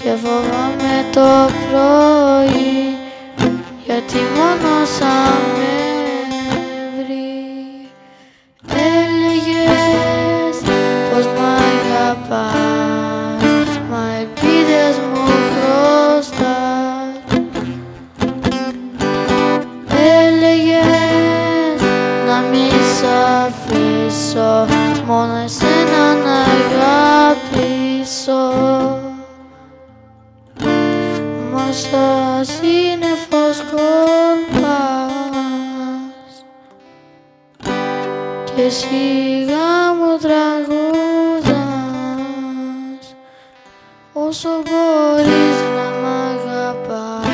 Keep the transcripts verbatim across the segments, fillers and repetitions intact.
και φοβάμαι το πρωί, γιατί μόνος θα με βρει. Έλεγες πως μ' αγαπάς, μα ελπίδες μου χρωστάς. Έλεγες να μη σ' αφήσω, μόνο εσένα να αγαπήσω. Μα σαν σύννεφο σκορπάς και σιγά μου τραγουδάς, όσο μπορείς να μ' αγαπάς.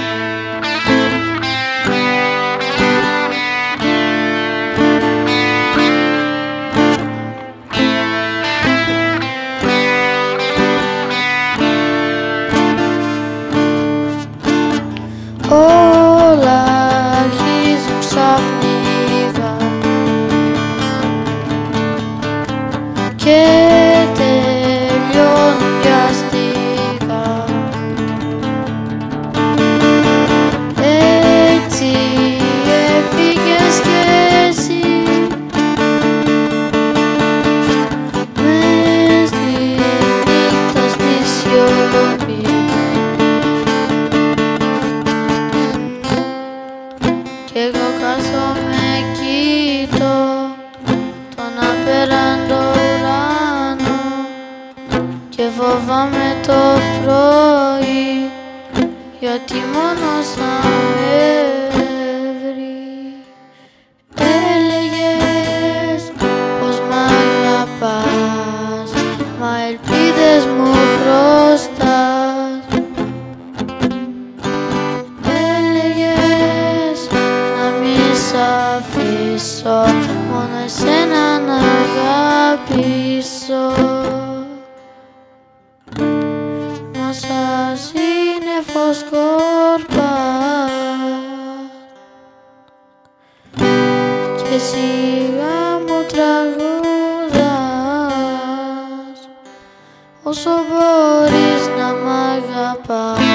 Όλα αρχίζουν ξαφνικά και τελειώνουν βιαστικά. Έτσι έφυγες κι εσύ μες στη νύχτα στη σιωπή. Κι εγώ κάθομαι κοιτώ τον απέραντο ουρανό και φοβάμαι το πρωί, γιατί μόνος θα με βρει. Έλεγες πως μ' αγαπάς, μα ελπίδες μου χρωστάς. Σ' αφήσω, μόνο εσένα να αγαπήσω. Μα σαν σύννεφο σκορπάς και σιγά μου τραγουδάς, όσο μπορείς να μ' αγαπάς.